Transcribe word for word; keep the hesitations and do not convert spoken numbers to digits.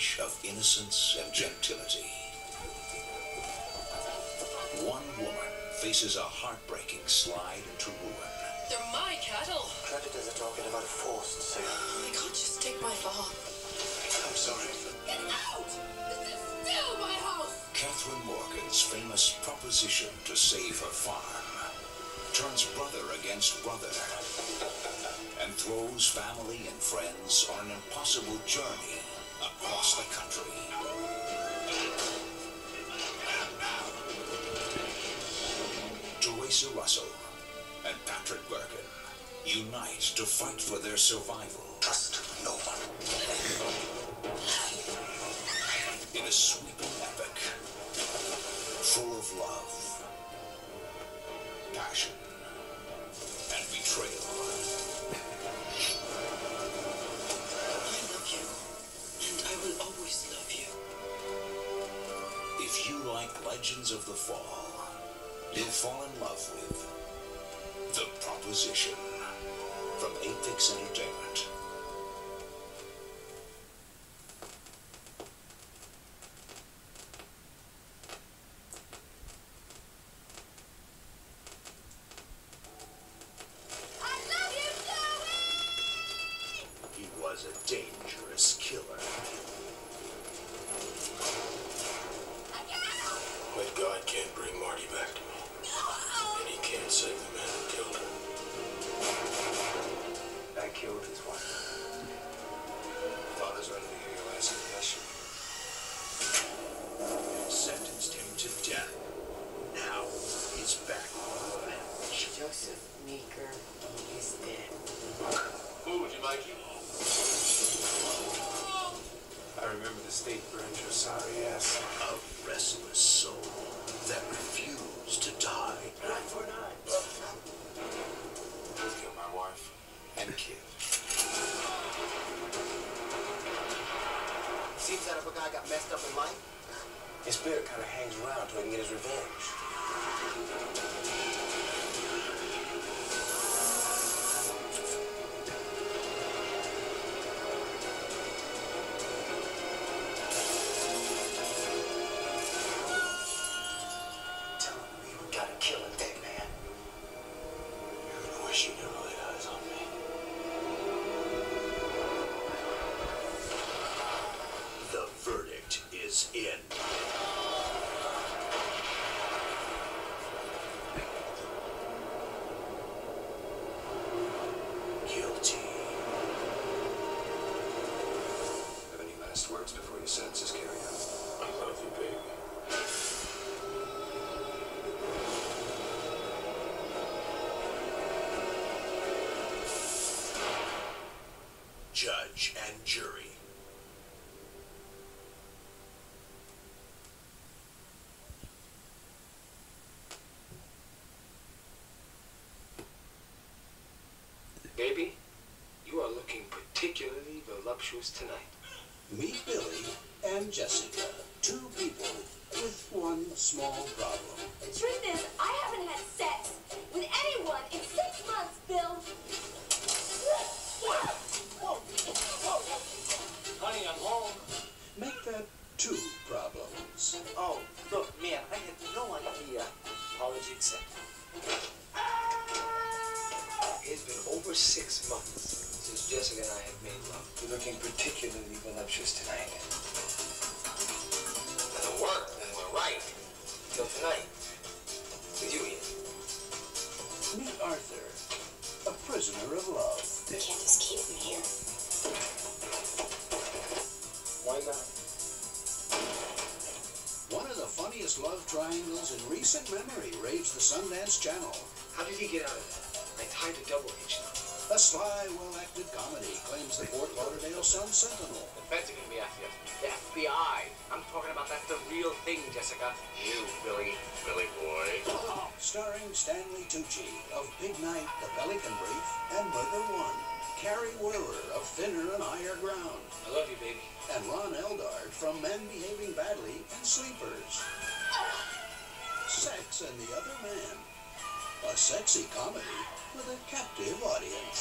age of innocence and gentility. One woman faces a heartbreaking slide into ruin. They're my cattle. Creditors are talking about a forced sale. They can't just take my farm. I'm sorry. Get out! This is still my house! Catherine Morgan's famous proposition to save her farm turns brother against brother and throws family and friends on an impossible journey across the country. Teresa Russell and Patrick Bergin unite to fight for their survival. Trust no one. In a sweeping epic, full of love, passion, and betrayal. I love you, and I will always love you. If you like Legends of the Fall, you'll fall in love with The Proposition from Apix Entertainment. I love you, Chloe! He was a dangerous killer. But God can't bring Marty back to me. And he can't save the man who killed her. I killed his wife. Father's ready to hear your last confession. And sentenced him to death. Now he's back for revenge. Joseph Meeker is dead. Who would you like you? I remember the state burned your sorry ass. A restless soul that refused to die. Nine for nine. Killed my wife. And killed. Seems that if a guy got messed up in life, His spirit kind of hangs around till he can get his revenge. tell him we gotta kill a dead man. You're gonna wish you never laid eyes on me. The verdict is in. Guilty. Have any last words before your sentence is carried out? I love you, baby. Judge and jury. Baby, you are looking particularly voluptuous tonight. Meet Billy and Jessica, two people with one small problem. The truth is, I haven't had sex with anyone in six months, Bill. Honey, I'm home. Make that two problems. Oh, look, man, I had no idea. Apology accepted. It's been over six months since Jessica and I have made love. You're looking particularly voluptuous tonight. It'll work, then we're right. Till tonight. With you, Ian. Meet Arthur, a prisoner of love. You can't just keep him here. Why not? One of the funniest love triangles in recent memory raves the Sundance Channel. How did he get out of that? I tied a double hitch knot. A sly, well-acted comedy claims the Fort Lauderdale Sun-Sentinel. The feds are gonna be after you. The F B I. I'm talking about that's the real thing, Jessica. You, Billy. Billy boy. Starring Stanley Tucci of Big Night, The Pelican Brief, and Murder One. Carrie Whirler of Thinner and Higher Ground. I love you, baby. And Ron Eldard from Men Behaving Badly and Sleepers. Sex and the Other Man. A sexy comedy with a captive audience.